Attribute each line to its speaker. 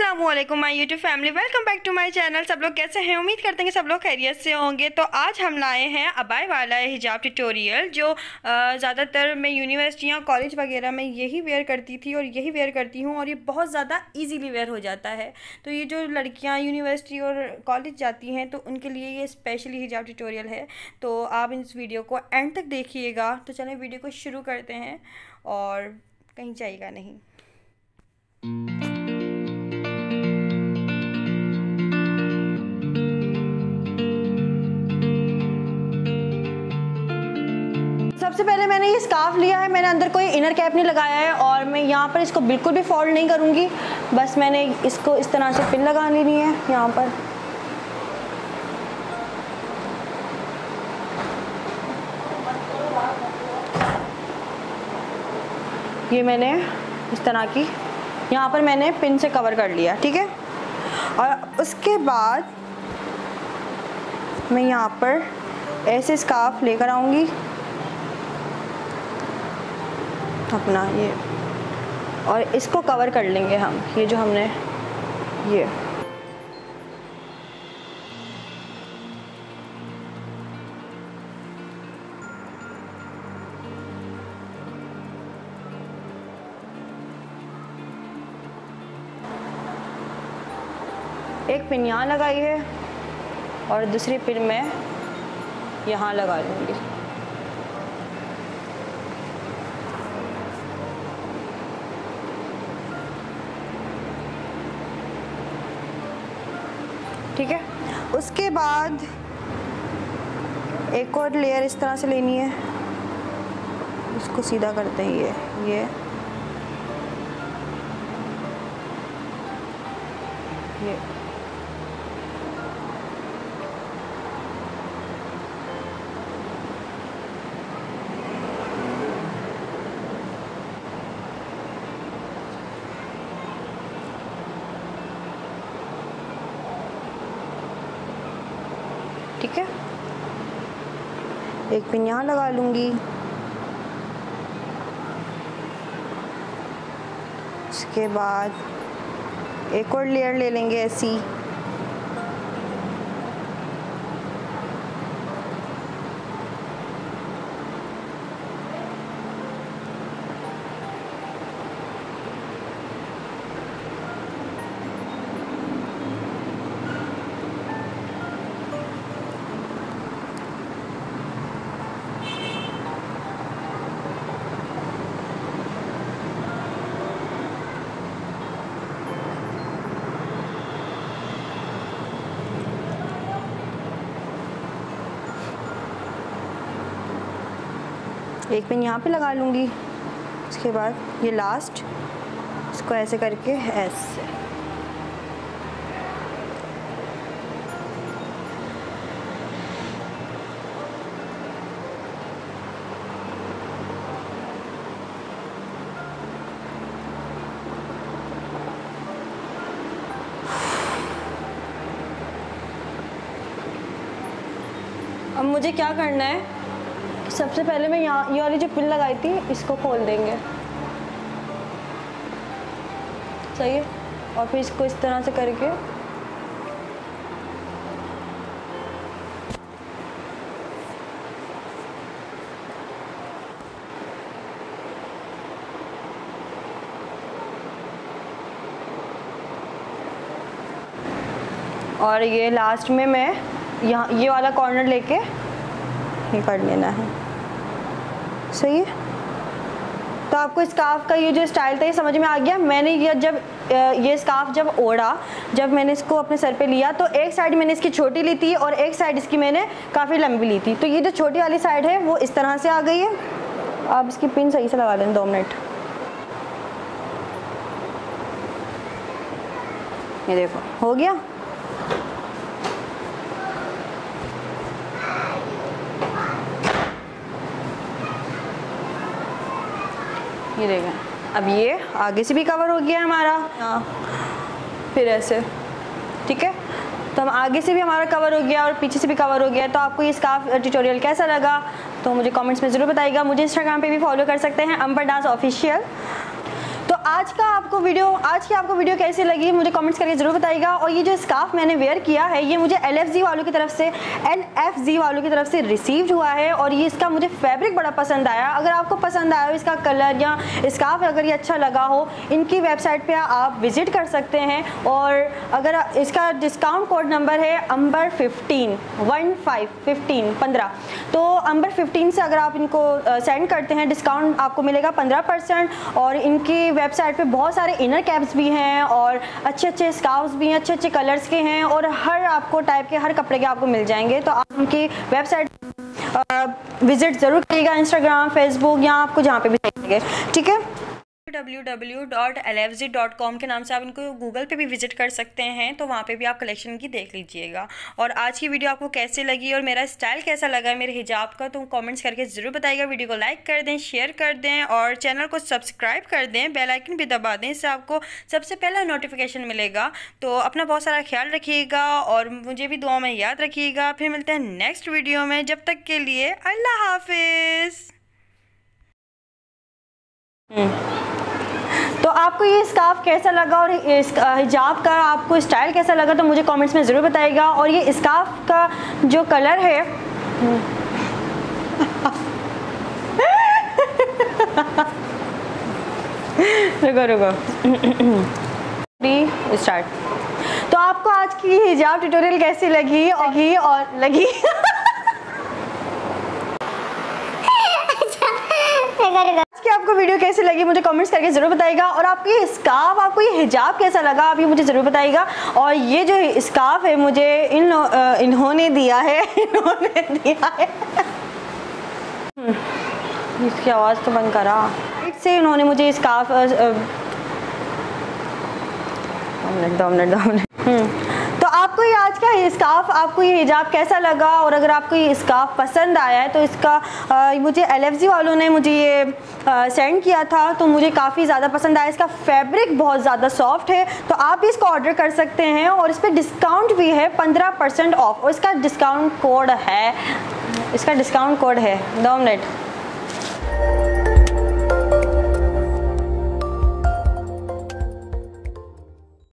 Speaker 1: अस्सलामुअलैकुम my YouTube family, welcome back to my channel. सब लोग कैसे हैं? उम्मीद करते हैं कि सब लोग खैरियत से होंगे। तो आज हम लाए हैं अबाई वाला हिजाब ट्यूटोरियल, जो ज़्यादातर मैं यूनिवर्सिटियाँ कॉलेज वगैरह में यही वेयर करती थी और यही वेयर करती हूँ, और ये बहुत ज़्यादा ईजीली वेयर हो जाता है। तो ये जो लड़कियाँ यूनिवर्सिटी और कॉलेज जाती हैं तो उनके लिए ये स्पेशली हिजाब ट्यूटोरियल है। तो आप इस वीडियो को एंड तक देखिएगा। तो चलें वीडियो को शुरू करते हैं और कहीं जाइएगा नहीं। सबसे पहले मैंने ये स्कार्फ लिया है, मैंने अंदर कोई इनर कैप नहीं लगाया है और मैं यहाँ पर इसको बिल्कुल भी फोल्ड नहीं करूँगी। बस मैंने इसको इस तरह से पिन लगा लेनी है यहाँ पर। ये मैंने इस तरह की यहाँ पर मैंने पिन से कवर कर लिया, ठीक है। और उसके बाद मैं यहाँ पर ऐसे स्कार्फ लेकर आऊँगी अपना ये, और इसको कवर कर लेंगे हम। ये जो हमने ये एक पिन यहाँ लगाई है और दूसरी पिन मैं यहाँ लगा लूँगी। ठीक है। उसके बाद एक और लेयर इस तरह से लेनी है, इसको सीधा करते हैं ये ठीक है। एक पिन यहाँ लगा लूँगी। उसके बाद एक और लेयर ले लेंगे ऐसी। एक पिन यहाँ पे लगा लूँगी। उसके बाद ये लास्ट, इसको ऐसे करके ऐसे अब मुझे क्या करना है, सबसे पहले मैं यहाँ ये वाली जो पिन लगाई थी इसको खोल देंगे, सही है। और फिर इसको इस तरह से करके और ये लास्ट में मैं यहाँ ये वाला कॉर्नर लेके ये कर लेना है, सही है। तो आपको स्कार्फ का ये जो स्टाइल था ये समझ में आ गया। मैंने ये स्कार्फ जब ओढ़ा, जब मैंने इसको अपने सर पे लिया तो एक साइड मैंने इसकी छोटी ली थी और एक साइड इसकी मैंने काफ़ी लंबी ली थी। तो ये जो छोटी वाली साइड है वो इस तरह से आ गई है। आप इसकी पिन सही से लगा लें, 2 मिनट। ये देखो हो गया। ये देखें, अब ये आगे से भी कवर हो गया हमारा। फिर ऐसे, ठीक है। तो हम आगे से भी हमारा कवर हो गया और पीछे से भी कवर हो गया। तो आपको ये स्कार्फ ट्यूटोरियल कैसा लगा तो मुझे कमेंट्स में ज़रूर बताइएगा। मुझे इंस्टाग्राम पे भी फॉलो कर सकते हैं, अंबर डांस ऑफिशियल। तो आज की आपको वीडियो कैसी लगी मुझे कमेंट्स करके ज़रूर बताइएगा। और ये जो स्कार्फ मैंने वेयर किया है ये मुझे LFG वालों की तरफ से रिसीव्ड हुआ है और ये इसका मुझे फैब्रिक बड़ा पसंद आया। अगर आपको पसंद आया हो इसका कलर या स्कार्फ अगर ये अच्छा लगा हो, इनकी वेबसाइट पे आप विज़िट कर सकते हैं। और अगर इसका डिस्काउंट कोड नंबर है अंबर 15 तो अंबर 15 से अगर आप इनको सेंड करते हैं डिस्काउंट आपको मिलेगा 15%। और इनकी वेबसाइट पे बहुत सारे इनर कैप्स भी हैं और अच्छे स्कार्फ्स भी हैं, अच्छे कलर्स के हैं और हर आपको टाइप के हर कपड़े के आपको मिल जाएंगे। तो आप उनकी वेबसाइट विजिट ज़रूर करिएगा, इंस्टाग्राम, फेसबुक या आपको जहाँ पे भी चाहिए, ठीक है। www.lfz.com के नाम से आप इनको गूगल पे भी विजिट कर सकते हैं, तो वहाँ पे भी आप कलेक्शन की देख लीजिएगा। और आज की वीडियो आपको कैसी लगी और मेरा स्टाइल कैसा लगा मेरे हिजाब का, तो कमेंट्स करके ज़रूर बताइएगा। वीडियो को लाइक कर दें, शेयर कर दें और चैनल को सब्सक्राइब कर दें, बेल आइकन भी दबा दें, इससे आपको सबसे पहला नोटिफिकेशन मिलेगा। तो अपना बहुत सारा ख्याल रखिएगा और मुझे भी दुआ में याद रखिएगा। फिर मिलते हैं नेक्स्ट वीडियो में, जब तक के लिए अल्लाह हाफिज़। तो आपको ये स्कार्फ कैसा लगा और इस हिजाब का आपको स्टाइल कैसा लगा तो मुझे कमेंट्स में ज़रूर बताइएगा। और ये स्कार्फ का जो कलर है रुको स्टार्ट। तो आपको आज की हिजाब ट्यूटोरियल कैसी लगी कि आपको वीडियो कैसी लगी मुझे कमेंट्स करके ज़रूर बताइएगा। और आपकी स्कार्फ, आपको ये हिजाब कैसा लगा आप ये मुझे ज़रूर बताइएगा। और ये जो स्कार्फ है मुझे इन्होंने दिया है इसकी आवाज़ तो बंद करा इससे। इन्होंने मुझे स्कार्फ 2 मिनट तो आपको ये आज का स्कार्फ, आपको ये हिजाब कैसा लगा और अगर आपको ये स्कार्फ पसंद आया है तो इसका मुझे LFG वालों ने मुझे ये सेंड किया था तो मुझे काफ़ी ज़्यादा पसंद आया। इसका फैब्रिक बहुत ज़्यादा सॉफ्ट है तो आप भी इसको ऑर्डर कर सकते हैं और इस पर डिस्काउंट भी है 15% ऑफ। और इसका डिस्काउंट कोड है 2 मिनट।